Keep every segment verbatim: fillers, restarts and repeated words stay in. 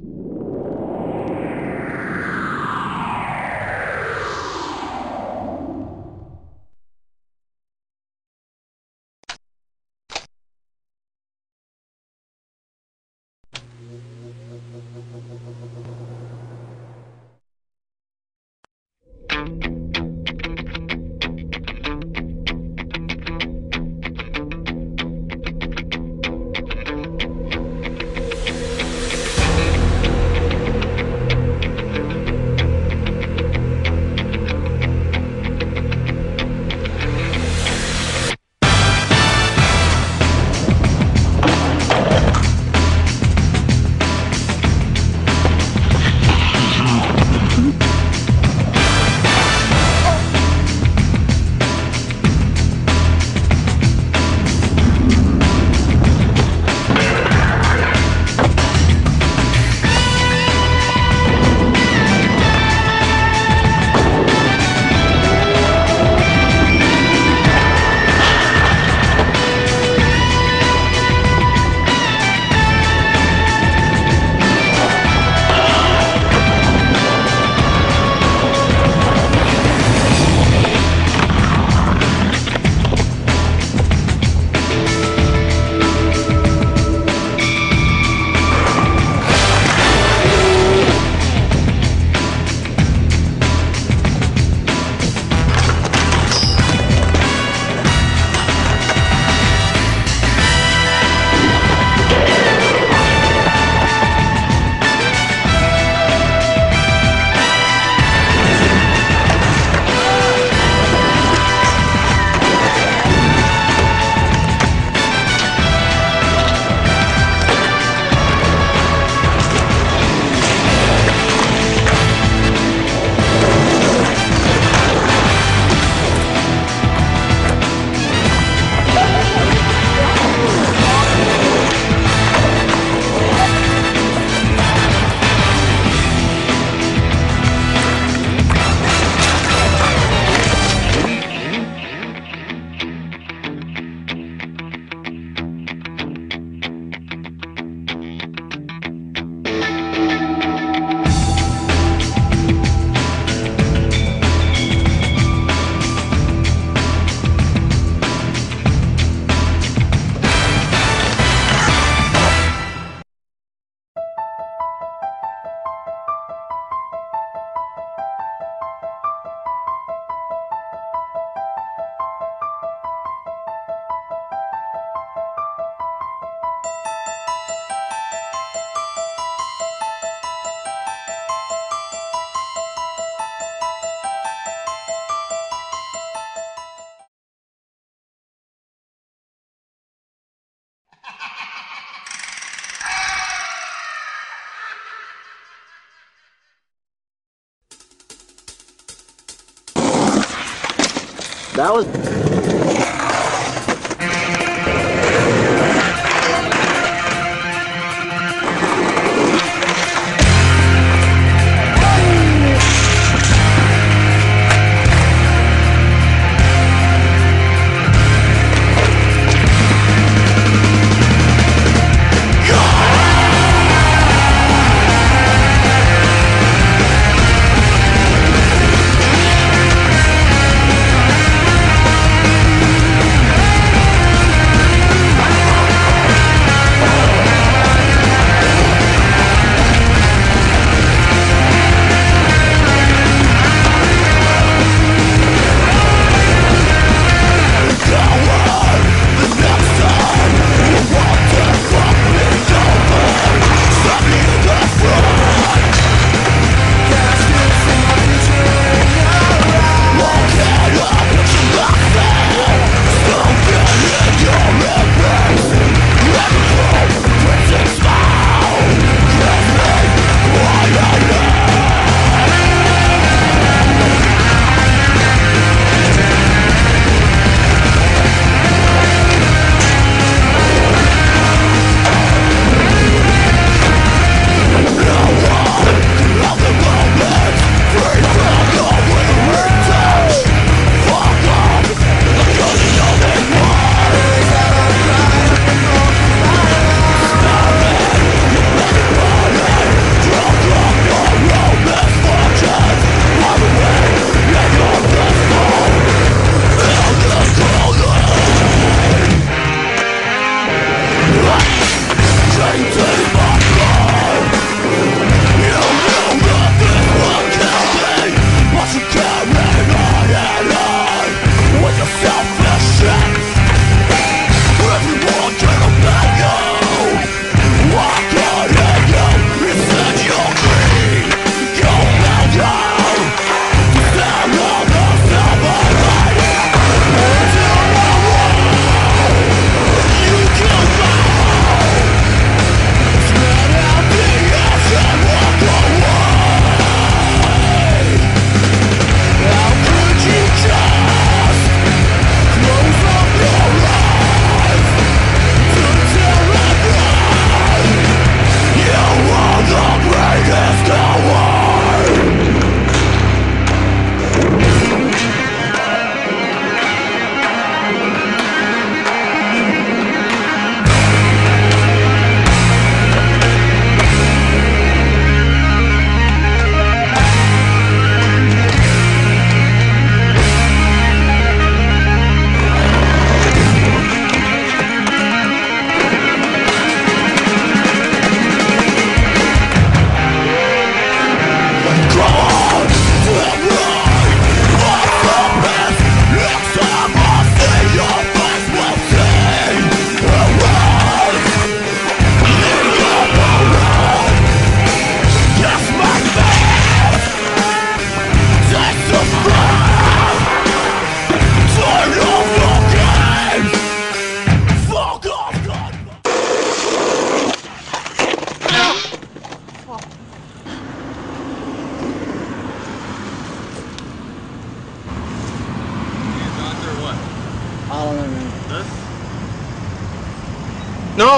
That was...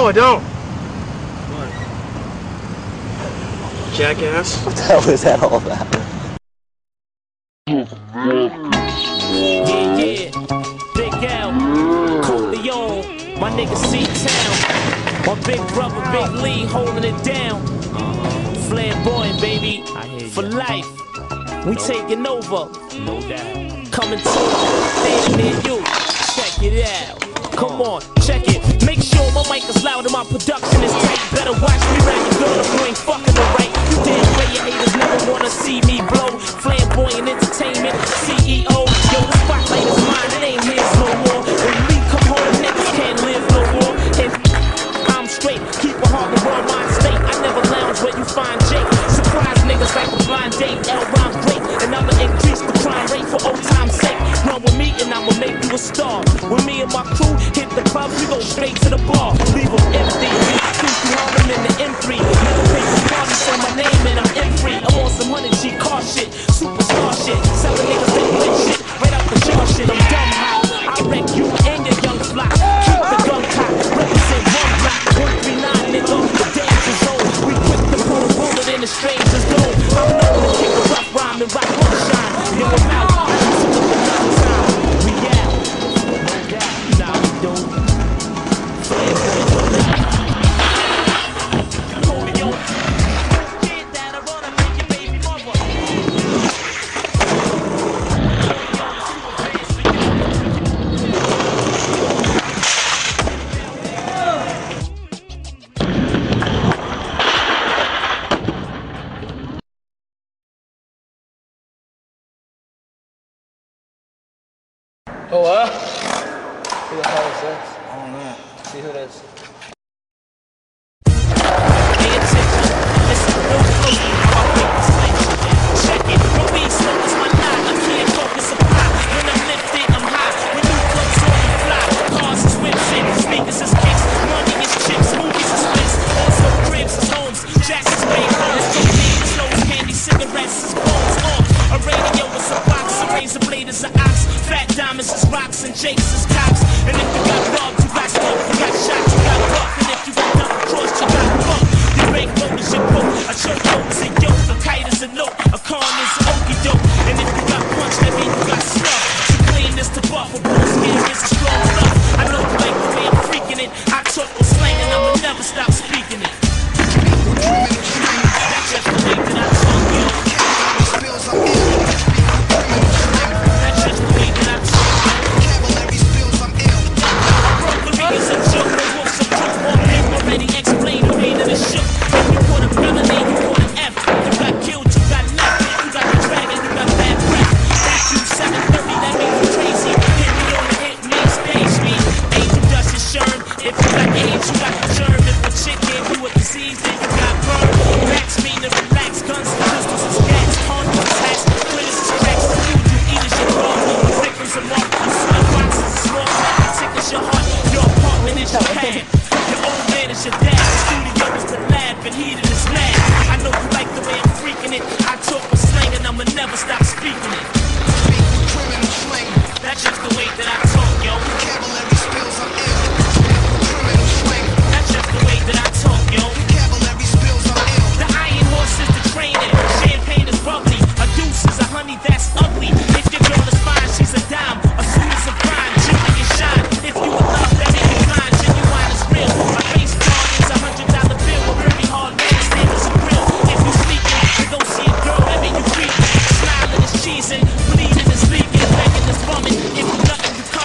No, I don't. What? Jackass. What the hell is that all about? Yeah, yeah. Big L. Corleone. My nigga C-Town. My big brother, Big Lee, holding it down. Flamboyant, baby. For life. We taking over. No doubt. Coming to standing near you. Check it out. Come on, check it. Make sure my mic is loud and my production is tight. Better watch me rap your girl if you ain't fucking the right. You damn way your haters never wanna see me blow. Flamboyant entertainment, C E O. Yo, the spotlight is mine, it ain't his no more. When we come home, niggas can't live no more. And I'm straight, keep a heart and world mind state. I never lounge where you find Jake. Surprise niggas like a blind date. L rhymes great, and I'ma increase the crime rate for old time's sake. Run with me and I'ma make you a star. With me and my crew hit the club, we go straight to the bar. Leave them empty. Cruise through Harlem in the M three. Never pay for parties, say my name and I'm M free. I'm on some hundred G car shit, superstar shit. Selling niggas that lit shit, right out the jar shit. I'm dumb hot. I wreck you and your young flock. Keep the gun cock, represent one block. one three nine nigga, the danger zone. We quick to put a bullet in the stranger's dome. I'm known to kick a rough rhyme and rock one shine. Yo, I'm out. Oh, what? Who the hell is this? I don't know. See who it is. Pay attention. Listen real closely how I break this life. Check it. My weed smoke is my knot. I can't focus supply. When I'm lifted, I'm high. When new clothes on me fly. Cars is whips in. Sneakers is kicks. Money is chicks. Movies is flicks. Also cribs is homes. Jacks is made homes. Cocaine is lows. Candy cigarettes is bones. Uh, a radio is a box. A razor blade is an ox. Fat diamonds is rocks and jakes is cops. And if you got robbed, you got smoked, you got shot, you got bucked. And if you got double crossed, you got fucked. Your bank note is your quote. A choke note is a yoke. A kite is a note. A con is an okie doke. And if you got punched, that means you got snuffed. You clean this to buff. A bull skin is a strong stuff. I know you like the way I'm freaking it. I talk with slang and I'ma never stop speaking it. That's just the way that I talk, yo. That's just the way that I talk. Already explained the way that it shook. If you put a felony, you put an F. You got killed, you got left. You got the dragon, you got bad breath. Thank you, seven thirty, that makes you crazy. Hit me on the hit, me, stage me. Age, you dust your sherm. If you got AIDS, you got the germ. If a chick gave you a disease, then you got burned. Max mean to relax, guns, pistols, and scats. Hundreds, hats, quitters, cracks. The food you eat is your dog. The victims are marked. You smell boxes, small, it tickles your heart. Your apartment is your pad. Your old man is your dad. The studio is the lab, and heated is mad. I know you like the way I'm freaking it. I talk with slang, and I'ma never stop speaking it. Speak with criminal slang. That's just the way that I talk, yo. Vocabulary spills, I'm ill. Criminal slang. That's just the way that I talk, yo. Vocabulary spills, I'm ill. The iron horse is the training. Champagne is bubbly. A deuce is a honey that's ugly. If your girl is fine, she's a dime. As soon as a prime, jewelry and shine. If you in love, that make you blind. Genuine is real. My face card is a hundred dollar bill. A very hard man, stand as a grill. If you sneaking, you don't see a girl, that make you creeping. Smiling is cheesing, bleeding is leaking, begging is bumming. If you nothing, you come.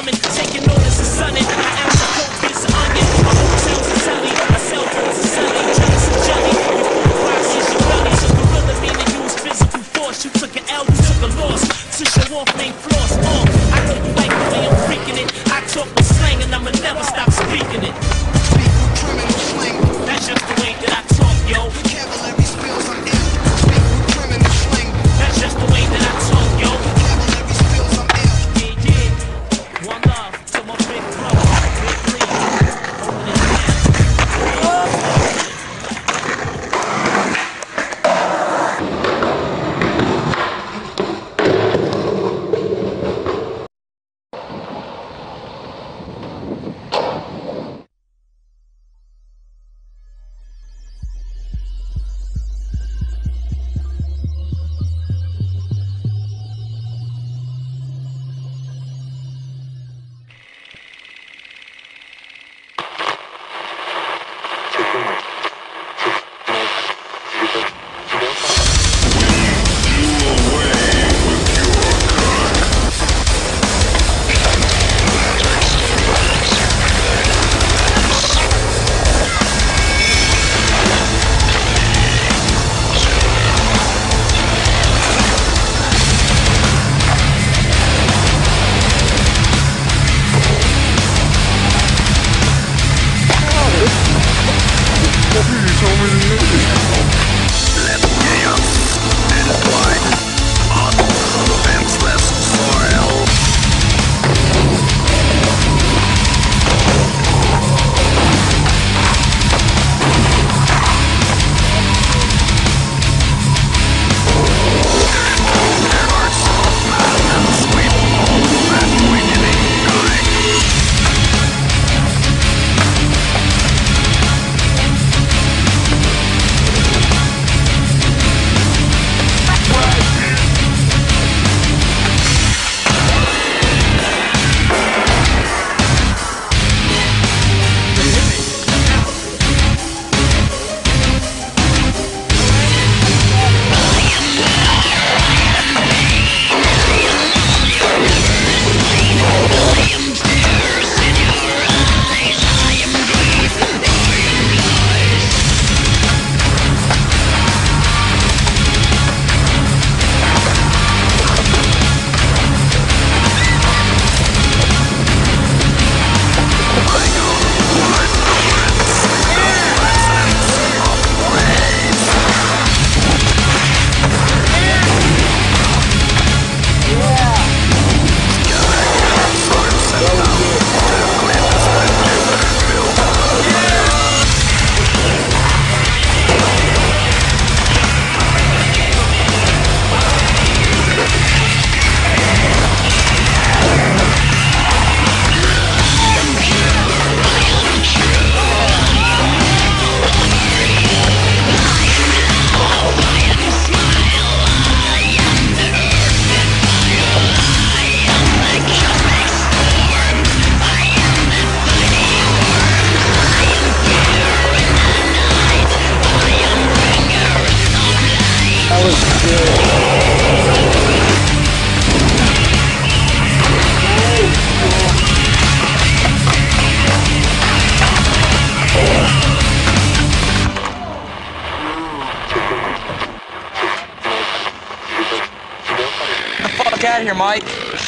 Get out of here, Mike.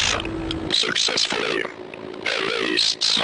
Successfully erased.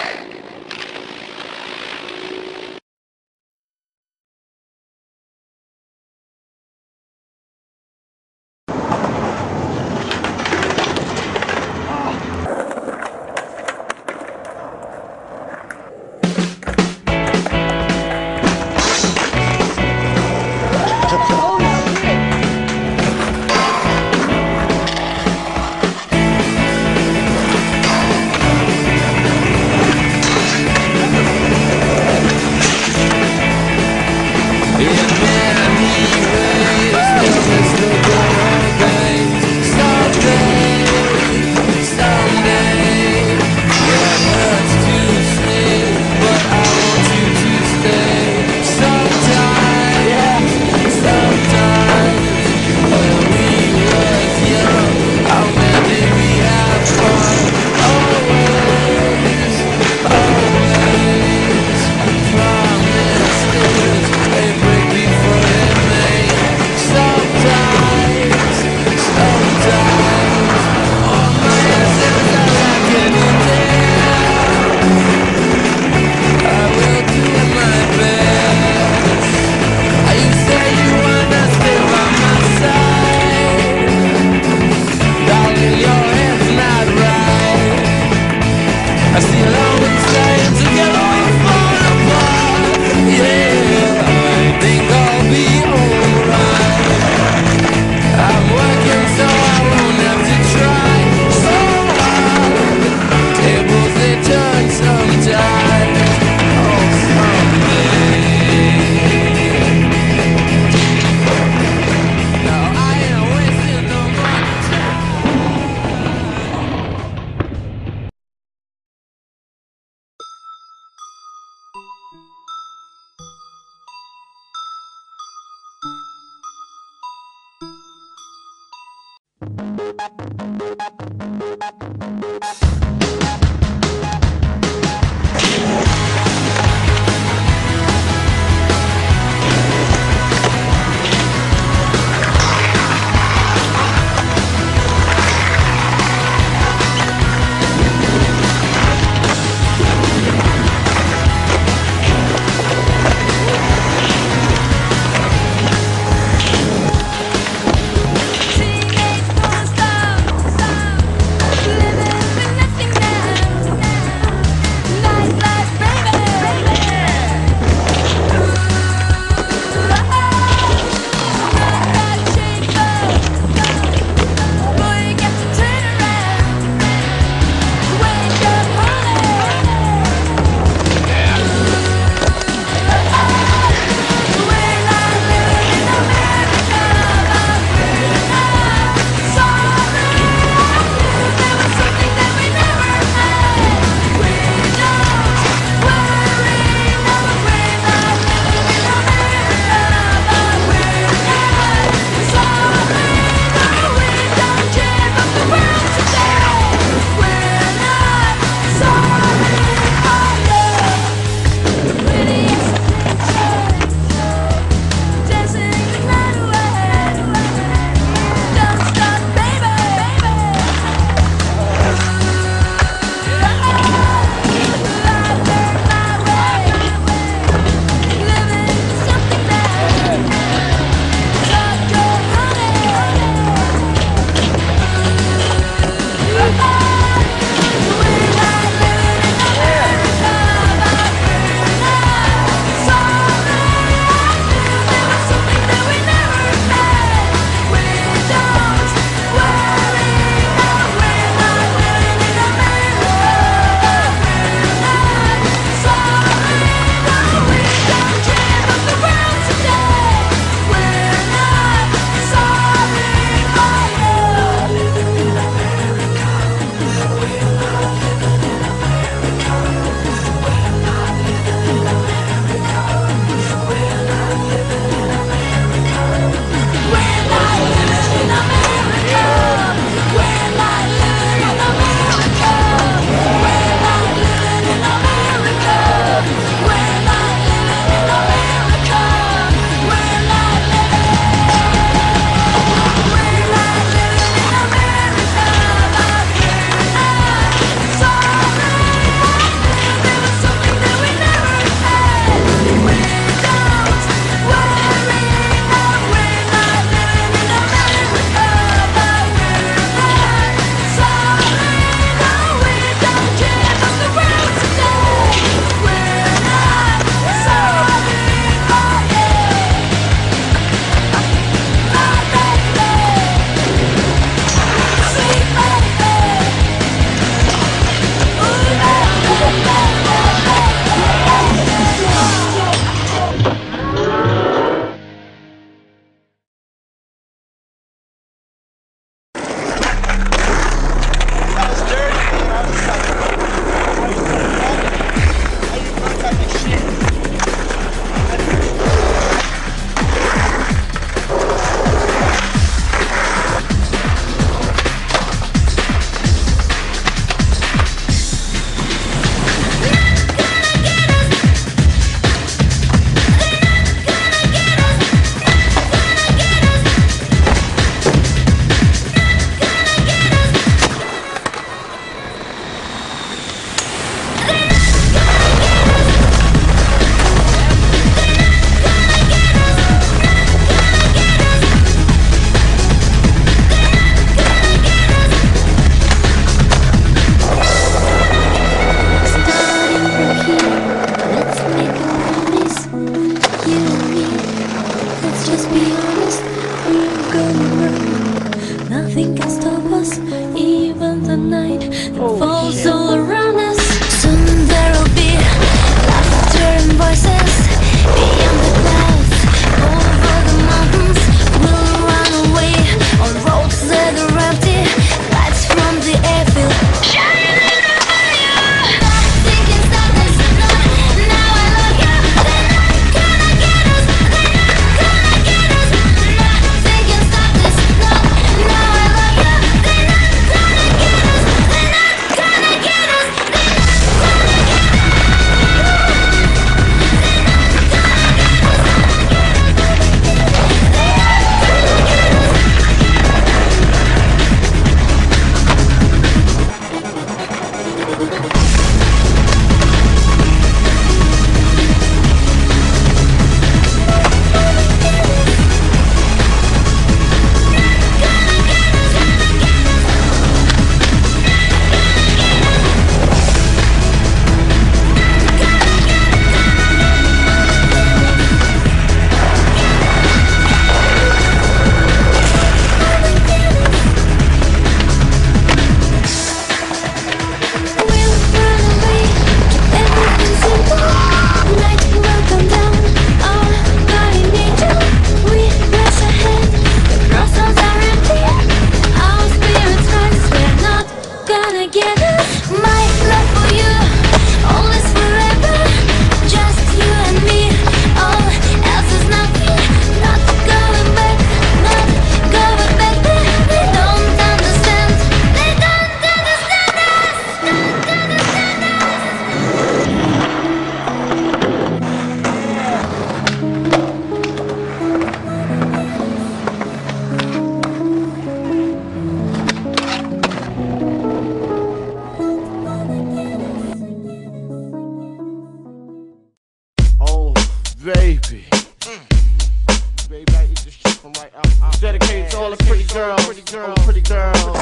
Before Teenage monster. baby. I eat this shit from right out. out. Dedicated to all the pretty girls, pretty girls, pretty girls. All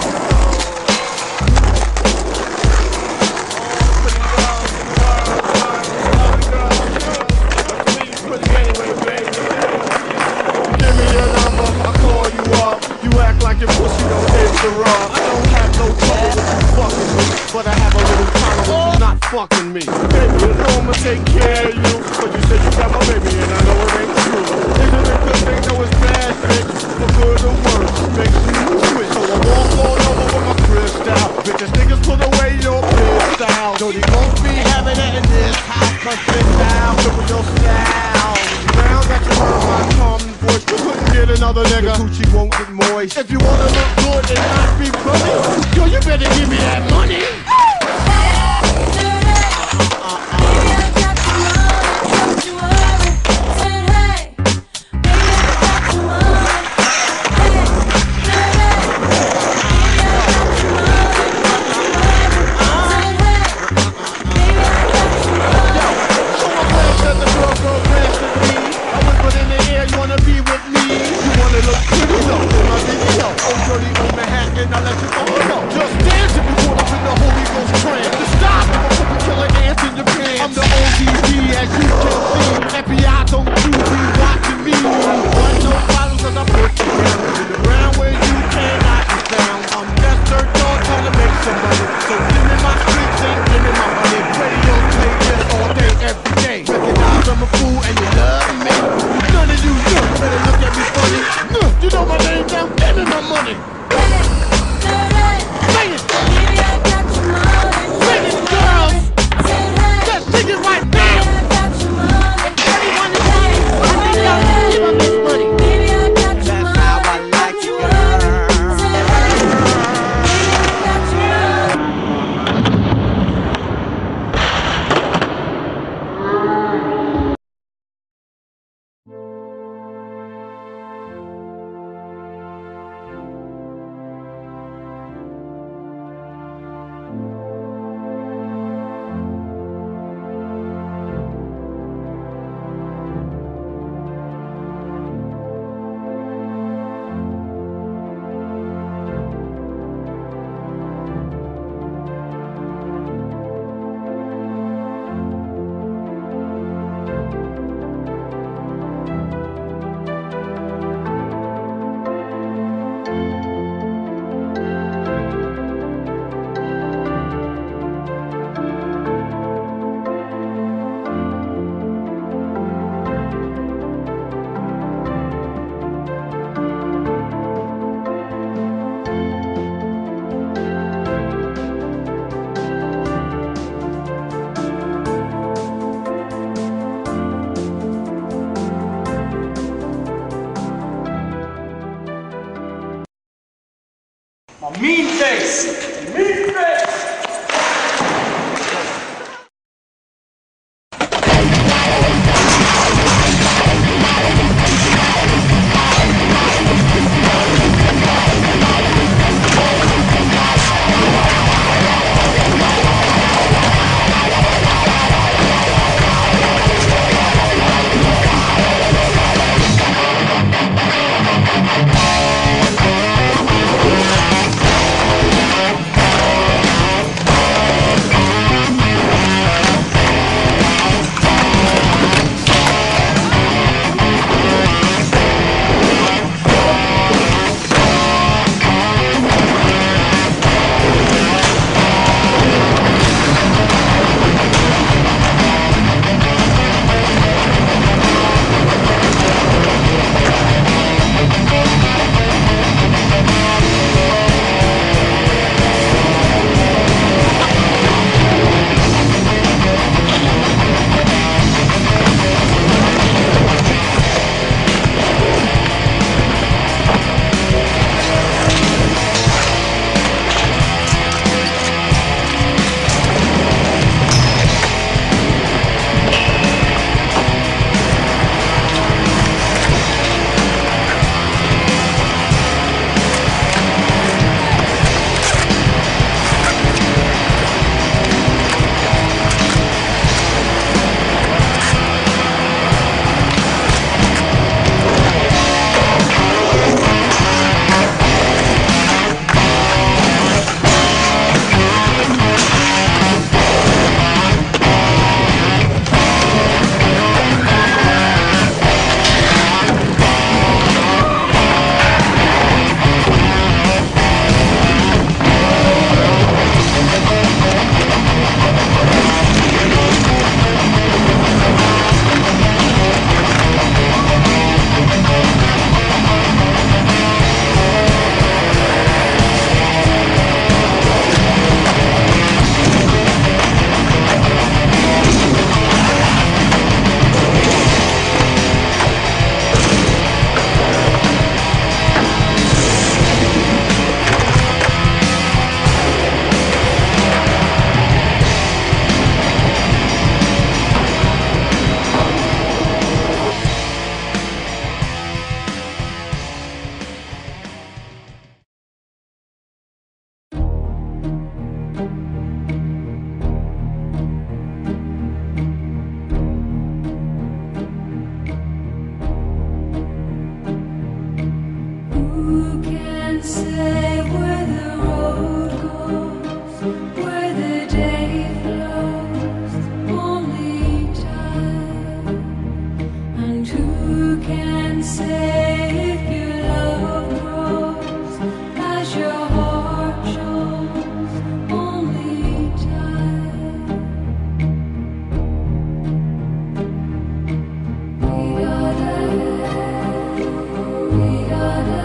the pretty girls in the world, pretty girls, pretty anyway, baby. Give me your number, I call you up. You act like your pussy don't interrupt. I don't have no trouble with you fucking me, but I have a little problem with you not fucking me. Baby, you know I'ma take care of you, but you said you got my baby and I know it ain't true. Isn't it good they know it's bad, bitch? For good or worse, makes you switch. So I walk all over with my crystal. Bitches, niggas put away your pistol. So they won't be having it in this house. Cause sit down, look with your style. Now that you heard my calming voice, you couldn't get another nigga. The coochie won't get moist. If you wanna look good and not be funny, yo, you better give me that money. Mean face! Mean face! We'll be right back. say where the road goes, where the day flows, only time. And who can say if your love grows as your heart shows, only time. We gotta, we gotta,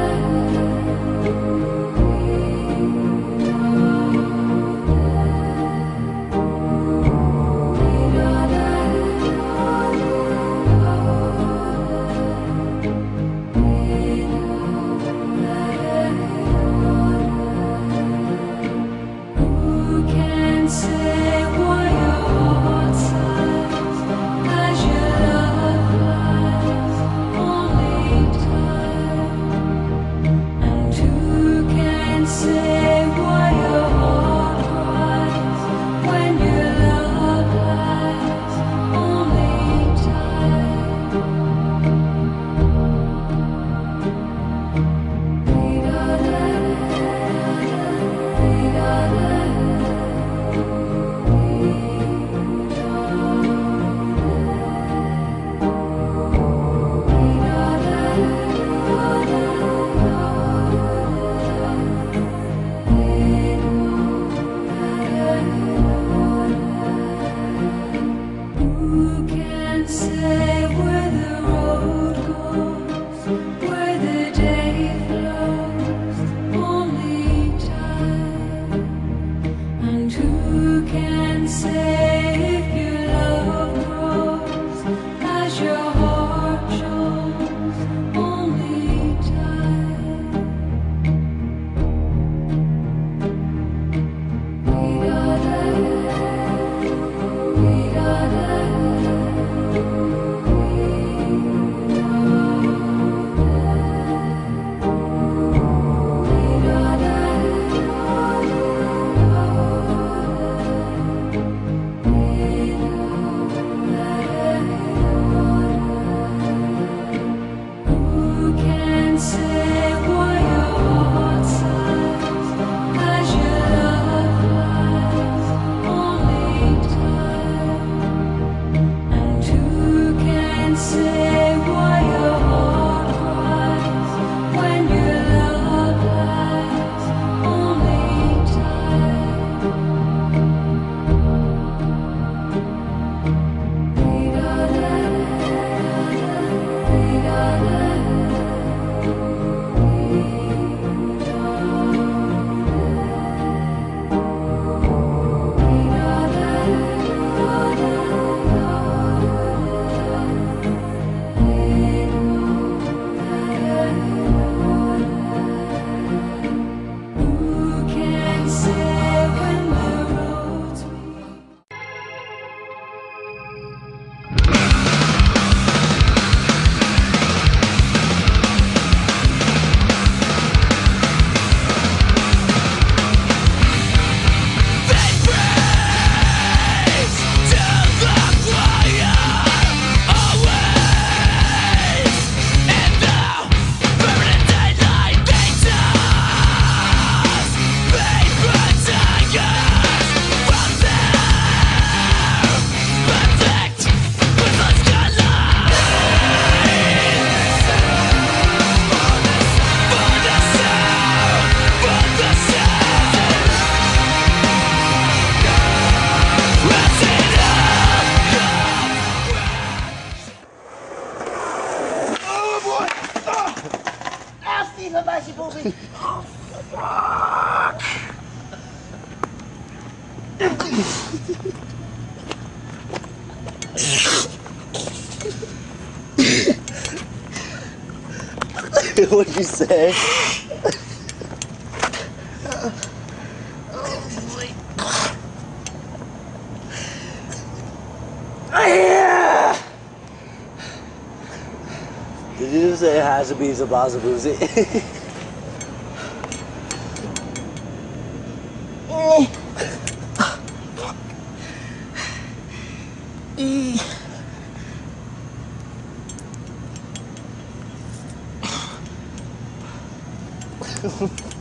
who can say why your heart sighs as your love lies, only time. And who can say why your heart cries when your love lies, only time. We gotta, we gotta, who can say where the road goes, where the day flows, only time. And who can say if your love grows as your heart shows, only time. We gotta, we gotta, who can say why your heart sighs as your love lies, only time. And who can say why your heart cries when your love lies, only time. We gotta, we gotta, who can say when the roads meet? What'd you say? Did you just say it has to be a bazaboozy? Oh.